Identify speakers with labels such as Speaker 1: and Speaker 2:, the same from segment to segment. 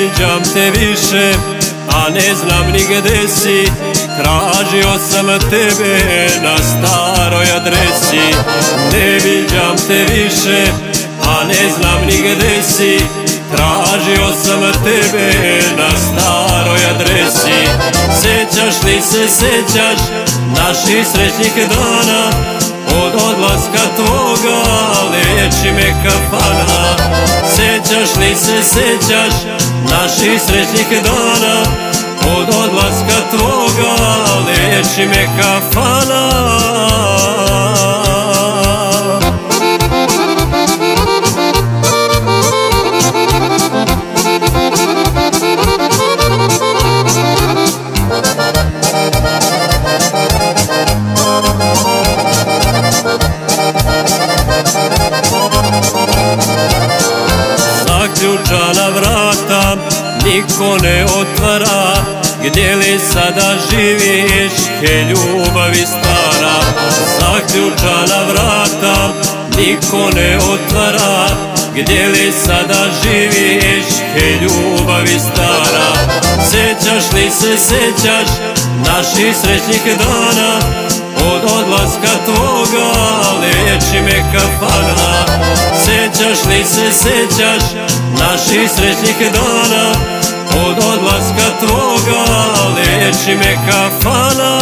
Speaker 1: viđam te više, a ne znam ni gde si. Tražio sam tebe na staroj adresi. Ne viđam te više, a ne znam ni gde si. Tražio sam tebe na staroj adresi. Sećaš li se, sećaš naših srećnih dana? Od odlaska tvoga leči me kafana. Sećaš li se, sećaš naših srećnih dana? Od odlaska tvoga leči me kafana. Zaključana vrata niko ne otvara. Gdje li sada živiš, he ljubavi stara? Zaključana vrata niko ne otvara. Gdje li sada živiš, he ljubavi stara? Sećaš li se, sećaš naših srećnih dana? Od odlaska tvoga leči me kafana. Sećaš li se, sećaš naših srećnih dana? Od odlaska tvoga leči me kafana.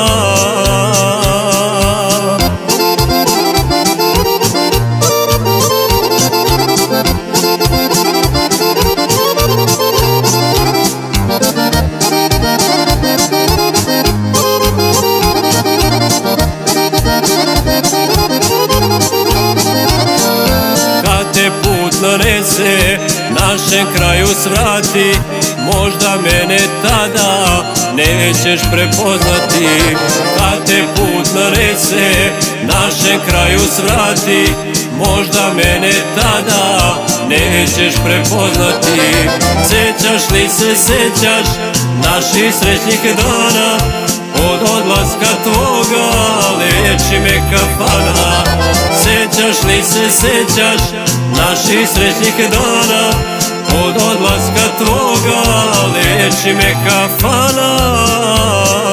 Speaker 1: Kad te put nanese, našem kraju svrati, možda mene tada nećeš prepoznati. Kad te put nanese, našem kraju svrati, možda mene tada nećeš prepoznati. Sećaš li se, sećaš naših srećnih dana? Od odlaska tvoga leči me kafana. Sećaš li se, sećaš naših srećnih dana? Od odlaska tvoga leči me kafana.